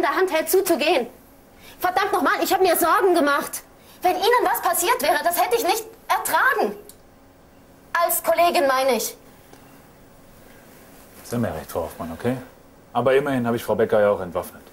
in der Hand hält, zuzugehen. Verdammt nochmal, ich habe mir Sorgen gemacht. Wenn Ihnen was passiert wäre, das hätte ich nicht ertragen. Als Kollegin meine ich. Sie haben ja recht, Frau Hoffmann, okay? Aber immerhin habe ich Frau Becker ja auch entwaffnet.